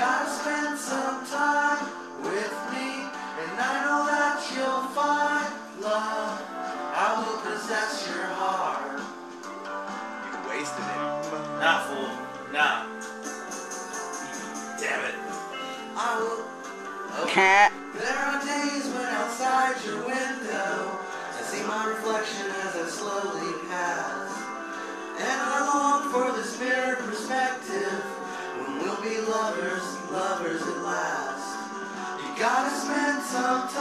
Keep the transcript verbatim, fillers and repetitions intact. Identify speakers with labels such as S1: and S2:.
S1: gotta spend some time with me, and I know that you'll find love. I will possess your heart.
S2: You wasted it.
S1: Nah, fool. Nah. Damn it. I will. Okay. There are days when outside your window I see my reflection as I slowly pass, and I long for this mirror perspective when we'll be lovers, lovers at last. You gotta spend some time